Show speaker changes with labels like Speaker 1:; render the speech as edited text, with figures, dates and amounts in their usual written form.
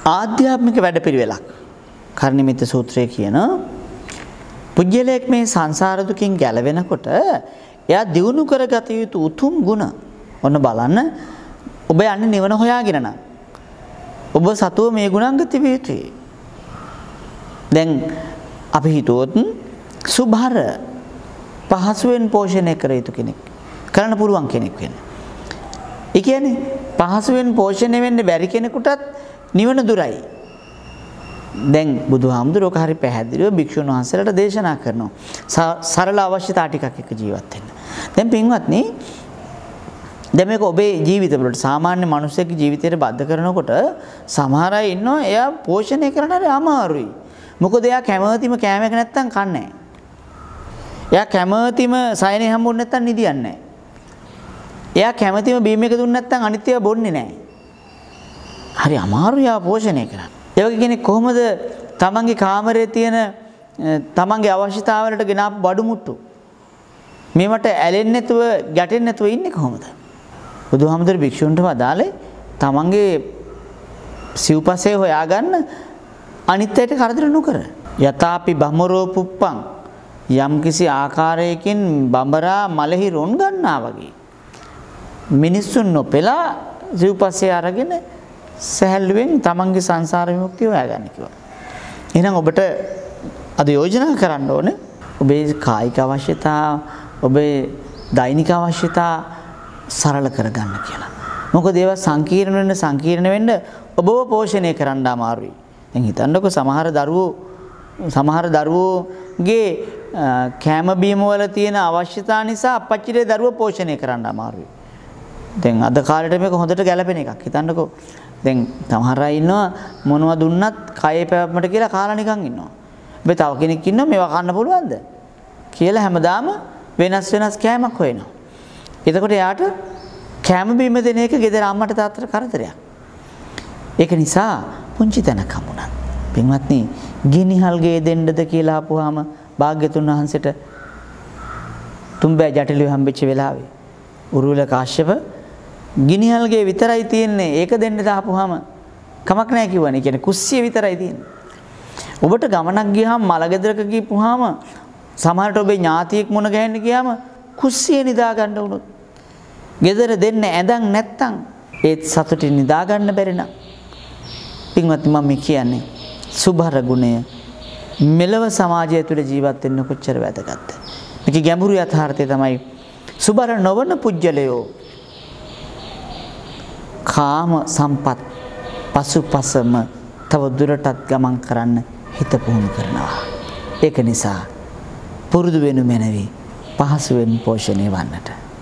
Speaker 1: ආධ්‍යාත්මික වැඩපිළිවෙලක්. කර්ණිමිත සූත්‍රයේ කියන පුජ්‍යලයක් මේ සංසාර දුකින් ගැලවෙනකොට එයා දියුණු කරගත යුතු උතුම් ගුණ ඔන්න බලන්න. ඔබ යන්නේ නිවන හොයාගෙන නම් ඔබ සතුව මේ ගුණාංග තිබිය යුතුයි. දැන් අපි හිතුවොත් සුභාර පහසුවෙන් පෝෂණය කර යුතු කෙනෙක් කරන්න පුළුවන් කෙනෙක් වෙන්න. ඒ කියන්නේ පහසුවෙන් පෝෂණය වෙන්න බැරි කෙනෙකුටත් නිවන දුරයි. දැන් බුදුහාමුදුරුවෝ හරි පැහැදිලිව භික්ෂුන් වහන්සේලාට දේශනා කරනවා. සරල අවශ්‍යතා ටිකක් එක්ක ජීවත් වෙන්න. දැන් පින්වත්නි දැන් මේක ඔබේ ජීවිතවලට සාමාන්‍ය මිනිස්සෙක්ගේ ජීවිතයට බද්ධ කරනකොට සමහර අය ඉන්නවා එයා පෝෂණය කරන්න හරි අමාරුයි. මොකද එයා කැමතිම කෑමක නැත්තම් කන්නේ නැහැ. එයා කැමතිම සයනේ හම්බුනේ නැත්තම් නිදියන්නේ නැහැ. එයා කැමතිම බීමක දුන්නේ නැත්තම් අනිත් ඒවා බොන්නේ නැහැ. හරි අමාරුයි ආ පෝෂණය කරන්න. ඒ වගේ කෙනෙක් කොහොමද තමන්ගේ කාමරයේ තියෙන තමන්ගේ අවශ්‍යතාවලට ගෙන ආපු බඩු මුට්ටු මේවට ඇලෙන්නේ නැතුව ගැටෙන්නේ නැතුව ඉන්නේ කොහොමද? බුදුහාමුදුරු භික්ෂුන්ට වදාළේ තමන්ගේ සිව්පසේ හොයාගන්න අනිත් අයට කරදර නොකර. යතාපි බමරෝ පුප්පං යම්කිසි ආකාරයකින් බඹරා මලෙහි රොන් ගන්නා වගේ මිනිස්සුන් නොපෙලා සිව්පසේ අරගෙන සැහැල්ලුවෙන් තමන්ගේ සංසාර විමුක්තිය හොයාගන්න කිව්වා. එහෙනම් ඔබට අද යෝජනා කරන්න ඕනේ ඔබේ කායික අවශ්‍යතා ඔබේ දෛනික අවශ්‍යතා සරල කරගන්න කියලා. මොකද ඒවා සංකීර්ණ වෙන්න ඔබව පෝෂණය කරන්න අමාරුයි. දැන් හිතන්නකෝ සමහර දරුවෝගේ කැම බීම වල තියෙන අවශ්‍යතා නිසා අපච්චිගේ දරුවෝ පෝෂණය කරන්න අමාරුයි. දැන් අද කාලේට මේක හොඳට ගැලපෙන එකක්. හිතන්නකෝ දැන් සමහර අය ඉන්නවා මොනවද දුන්නත් කයේ පැවැත්මට කියලා කාලා නිකන් ඉන්නවා. හැබැයි තව කෙනෙක් ඉන්නවා මේවා කන්න පුළුවන්ද කියලා හැමදාම වෙනස් කෑමක් හොයනවා. එතකොට එයාට කෑම බීම දෙන එක ගෙදර අම්මට තාත්තට කරදරයක්. ඒක නිසා පුංචි තැනක් හම්බුණා. පින්වත්නි ගිනිහල් ගේ දෙන්නද කියලා ආපුවාම භාග්‍යතුන් වහන්සේට තුම්බෑ ජටිලුව හම්බෙච්ච වෙලාවේ උරුල කාශ්‍යප ගිනිහල්ගේ විතරයි තියෙන්නේ ඒක දෙන්න දාපුවාම කමක් නැහැ කිව්වනේ. කියන්නේ කුස්සිය විතරයි තියෙන්නේ. ඔබට ගමනක් ගියාම මලගෙදරක ගිහපුවාම සමහරට ඔබේ ඥාතියෙක් මුණ ගැහෙන්න ගියාම කුස්සිය නිදා ගන්න උනොත් ගෙදර දෙන්න ඇඳන් නැත්තම් ඒත් සතුටින් නිදා ගන්න බැරි නම් පින්වත්නි මම කියන්නේ සුභර ගුණය මෙලව සමාජය තුළ ජීවත් වෙන්න කොච්චර වැදගත්ද? මේක ගැඹුරු යථාර්ථය තමයි සුභර නොවන පුජ්‍යලයෝ කාම සම්පත් පසුපසම තව දුරටත් ගමන් කරන්න හිත පුහුණු කරනවා. ඒක නිසා පුරුදු වෙනු මැනවි පහසුවෙන් පෝෂණය වන්නට.